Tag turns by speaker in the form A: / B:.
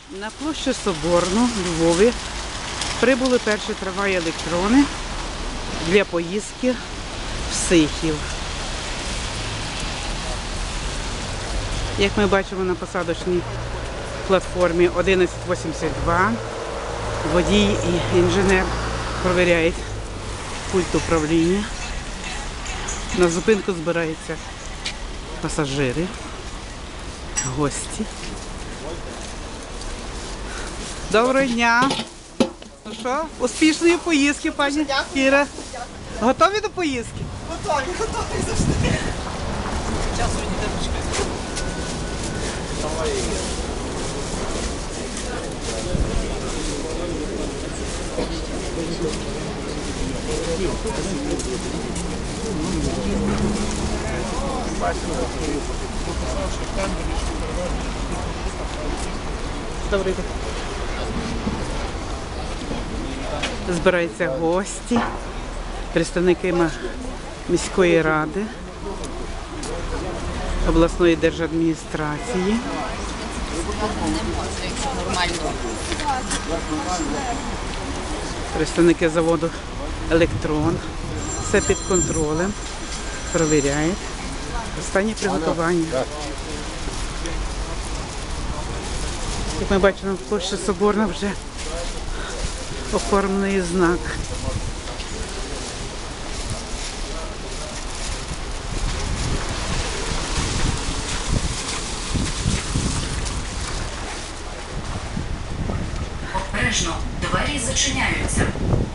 A: На площу Соборну в Львові прибули перші трамваї-електрони для поїздки в Сихів. Як ми бачимо на посадочній платформі 1182, водій і інженер перевіряють пульт управління. На зупинку збираються пасажири, гості. Доброго дня! Ну що, успішної поїздки, пані Кіра. Готові до поїздки?
B: Готові завжди. Часу ніде почекати.
A: Добрий день. Збираються гості, представники міської ради, обласної держадміністрації. Представники заводу «Електрон». Все під контролем. Провіряють. Останнє приготування. Як ми бачимо, в площі Соборна вже оформлений знак.
C: Обережно, двері зачиняються.